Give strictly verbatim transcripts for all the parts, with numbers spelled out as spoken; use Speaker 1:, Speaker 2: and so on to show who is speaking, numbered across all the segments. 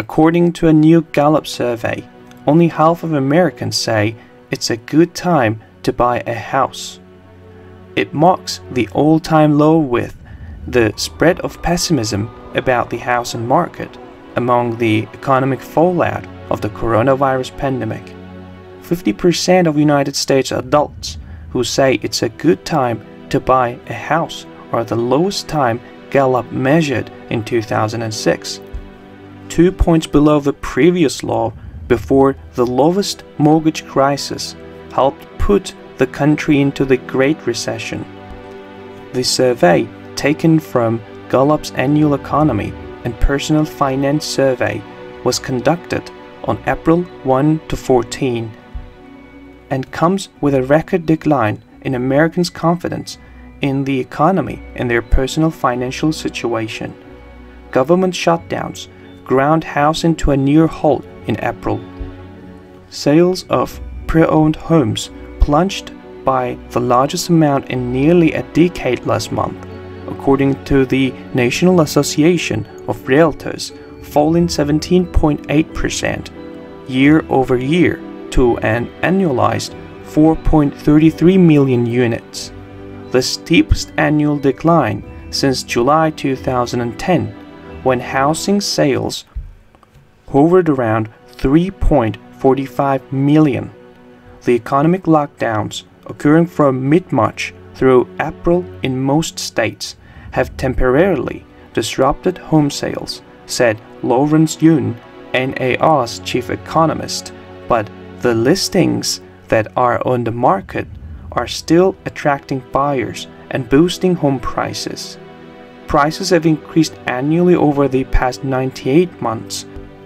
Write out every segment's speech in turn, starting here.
Speaker 1: According to a new Gallup survey, only half of Americans say it's a good time to buy a house. It marks the all-time low with the spread of pessimism about the housing market among the economic fallout of the coronavirus pandemic. fifty percent of United States adults who say it's a good time to buy a house are the lowest time Gallup measured in two thousand six, two points below the previous low before the lowest mortgage crisis helped put the country into the Great Recession. The survey, taken from Gallup's Annual Economy and Personal Finance Survey, was conducted on April first to fourteenth and comes with a record decline in Americans' confidence in the economy and their personal financial situation. Government shutdowns ground housing to a near halt in April. Sales of pre-owned homes plunged by the largest amount in nearly a decade last month, according to the National Association of Realtors, falling seventeen point eight percent year over year to an annualized four point three three million units, the steepest annual decline since July two thousand ten, when housing sales hovered around three point four five million. The economic lockdowns occurring from mid-March through April in most states have temporarily disrupted home sales, said Lawrence Yun, N A R's chief economist, but the listings that are on the market are still attracting buyers and boosting home prices. Prices have increased annually over the past ninety-eight months,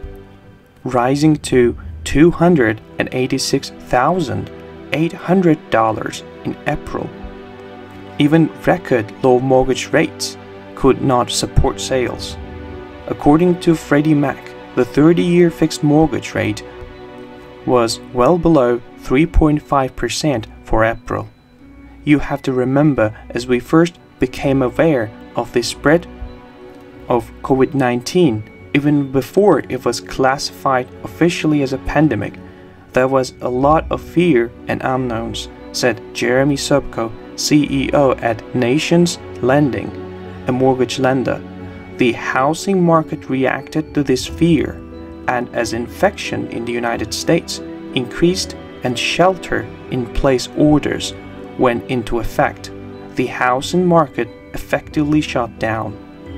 Speaker 1: rising to two hundred eighty-six thousand eight hundred dollars in April. Even record low mortgage rates could not support sales. According to Freddie Mac, the thirty-year fixed mortgage rate was well below three point five percent for April. You have to remember, as we first became aware of the spread of COVID nineteen, even before it was classified officially as a pandemic, there was a lot of fear and unknowns, said Jeremy Sobko, C E O at Nations Lending, a mortgage lender. The housing market reacted to this fear, and as infection in the United States increased and shelter-in-place orders went into effect, the housing market effectively shut down.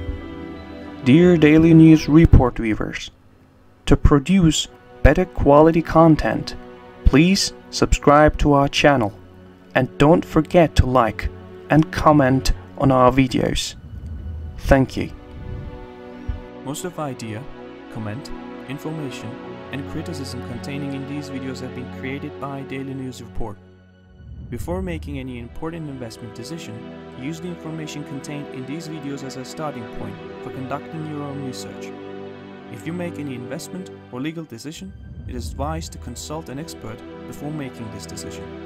Speaker 1: Dear Daily News Report viewers, to produce better quality content, please subscribe to our channel and don't forget to like and comment on our videos. Thank you. Most of the idea, comment, information, and criticism containing in these videos have been created by Daily News Report. Before making any important investment decision, use the information contained in these videos as a starting point for conducting your own research. If you make any investment or legal decision, it is advised to consult an expert before making this decision.